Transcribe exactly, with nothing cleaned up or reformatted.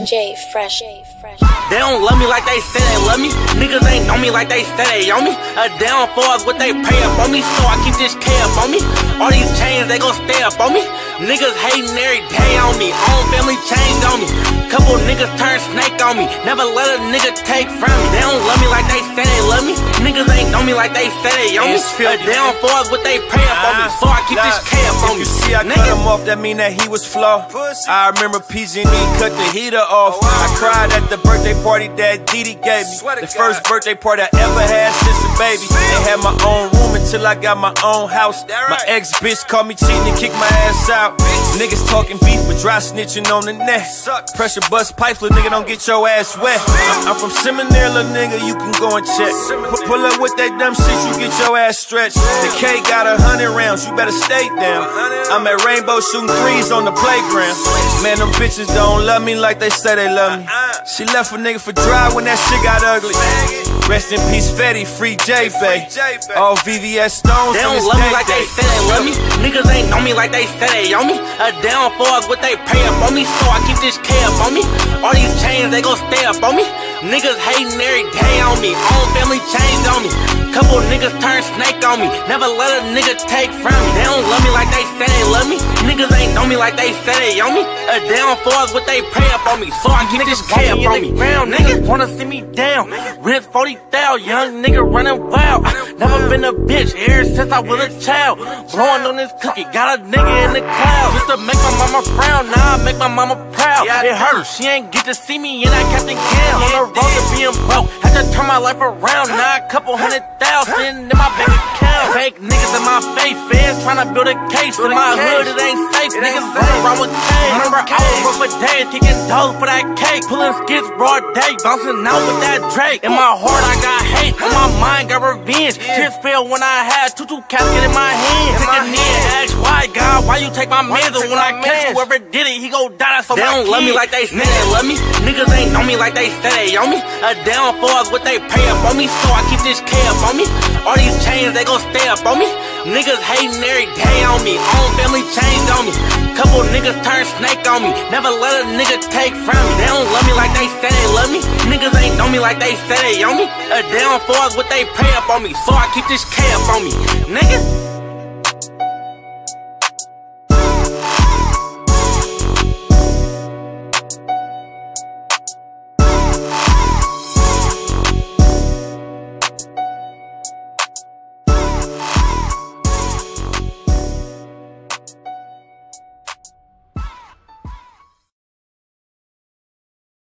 J Fresh. They don't love me like they say they love me. Niggas ain't on me like they say they on me. A downfall is what they pay up on me, so I keep this K up on me. All these chains, they gon' stay up on me. Niggas hating every day on me. Own family changed on me. Couple niggas turn snake on me. Never let a nigga take from me. They don't love me like they say they love me. Niggas ain't on me like they say they on me. A downfall is what they pay up on me, so I keep this K up on me. You see, I cut him off, that mean that he was flawed. I remember P G and E cut the heater off. I cried at the birthday party that Didi gave me. The first birthday party I ever had since a baby. Ain't had my own room until I got my own house. My ex bitch called me cheating and kicked my ass out. Niggas talking beef but dry snitching on the net. Pressure bust pipes, little nigga, don't get your ass wet. I'm, I'm from Seminary, little nigga, you can go and check. Pull up with that dumb shit, you get your ass stretched. The K got a hundred rounds, you better stay down. I'm at Rainbow shooting threes on the playground. Man, them bitches don't love me like they say they love me. She left a nigga for dry when that shit got ugly. Rest in peace, Fetty, free J-Bay. All V V S Stones. They don't love me like they say they love me. Niggas ain't on me like they say they on me. A downfall is what they pay up on me, so I keep this K up on me. All these chains, they gon' stay up on me. Niggas hating every day on me. Own family changed on me. Couple niggas turn snake on me. Never let a nigga take from me. They don't love me like they say they love me. Niggas ain't on me like they say they on me. A downfall is what they pay up on me, so I keep this K up on me. Round niggas wanna see me down. Rent forty thousand, young nigga running wild. Never been a bitch ever since I was a child. Blowing on this cookie, got a nigga in the clouds. Just to make my mama frown, now I make my mama proud. It hurts, she ain't get to see me in that Captain Cam. On the road to being broke, had to turn my life around. Now a couple hundred thousand in my bank account. Fake niggas in my face, fans tryna build a case. In my hood it ain't safe, niggas running around with cash. Remember I was broke for days, kicking dough for that cake. Pulling skits broad day, bouncing out with that Drake. In my heart I got hate, in my mind got revenge. Tears fell when I had two two casket in my hand. Take a knee and ask why, God, why you take my mans? And when I catch whoever did it, he gon' die. So they don't love me like they say they love me. Niggas ain't on me like they say they on me. A downfall is what they pay up on me, so I keep this K up on me. All these chains, they gon' stay up on me. Niggas hating every day on me. Own family changed on me. Couple niggas turn snake on me. Never let a nigga take from me. They don't love me like they say they love me. Niggas ain't on me like they say they on me. A downfall is what they pay up on me, so I keep this K up on me, nigga.